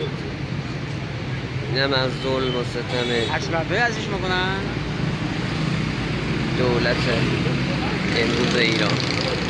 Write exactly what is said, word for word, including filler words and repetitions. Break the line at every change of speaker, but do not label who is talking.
اینم از ظلم و ستم
اشربه ازش میکنن
دولت امروز ایران.